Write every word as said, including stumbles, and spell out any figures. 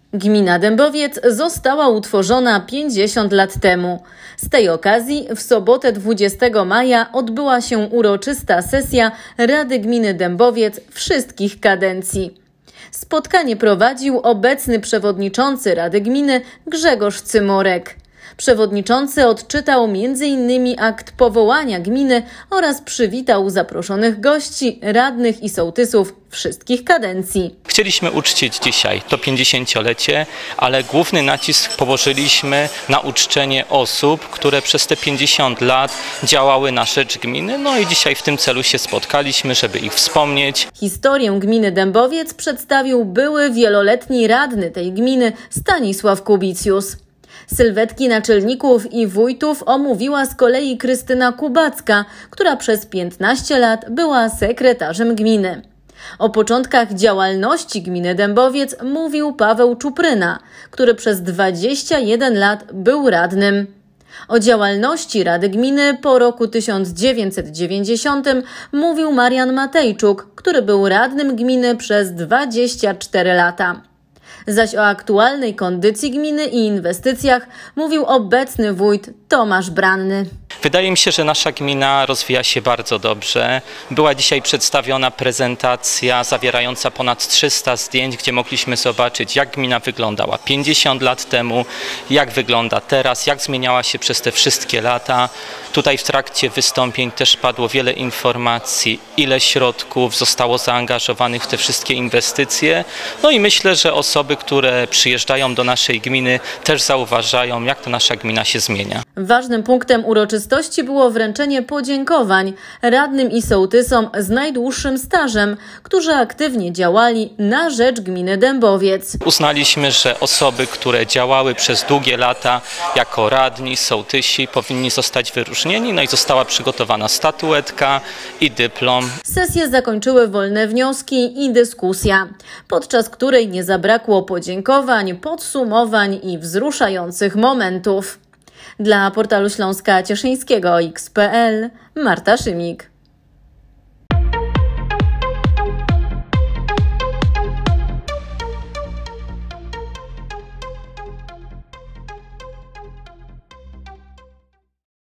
Gmina Dębowiec została utworzona pięćdziesiąt lat temu. Z tej okazji w sobotę dwudziestego maja odbyła się uroczysta sesja Rady Gminy Dębowiec wszystkich kadencji. Spotkanie prowadził obecny przewodniczący Rady Gminy Grzegorz Cymorek. Przewodniczący odczytał między innymi akt powołania gminy oraz przywitał zaproszonych gości, radnych i sołtysów wszystkich kadencji. Chcieliśmy uczcić dzisiaj to pięćdziesięciolecie, ale główny nacisk położyliśmy na uczczenie osób, które przez te pięćdziesiąt lat działały na rzecz gminy. No i dzisiaj w tym celu się spotkaliśmy, żeby ich wspomnieć. Historię gminy Dębowiec przedstawił były wieloletni radny tej gminy Stanisław Kubicjusz. Sylwetki naczelników i wójtów omówiła z kolei Krystyna Kubacka, która przez piętnaście lat była sekretarzem gminy. O początkach działalności gminy Dębowiec mówił Paweł Czupryna, który przez dwadzieścia jeden lat był radnym. O działalności Rady Gminy po roku tysiąc dziewięćset dziewięćdziesiątym mówił Marian Matejczuk, który był radnym gminy przez dwadzieścia cztery lata. Zaś o aktualnej kondycji gminy i inwestycjach mówił obecny wójt Tomasz Branny. Wydaje mi się, że nasza gmina rozwija się bardzo dobrze. Była dzisiaj przedstawiona prezentacja zawierająca ponad trzysta zdjęć, gdzie mogliśmy zobaczyć, jak gmina wyglądała pięćdziesiąt lat temu, jak wygląda teraz, jak zmieniała się przez te wszystkie lata. Tutaj w trakcie wystąpień też padło wiele informacji, ile środków zostało zaangażowanych w te wszystkie inwestycje. No i myślę, że osoby, które przyjeżdżają do naszej gminy, też zauważają, jak to nasza gmina się zmienia. Ważnym punktem uroczystości było wręczenie podziękowań radnym i sołtysom z najdłuższym stażem, którzy aktywnie działali na rzecz gminy Dębowiec. Uznaliśmy, że osoby, które działały przez długie lata jako radni, sołtysi, powinni zostać wyróżnieni, no i została przygotowana statuetka i dyplom. Sesję zakończyły wolne wnioski i dyskusja, podczas której nie zabrakło podziękowań, podsumowań i wzruszających momentów. Dla portalu Śląska Cieszyńskiego X kropka pe el Marta Szymik.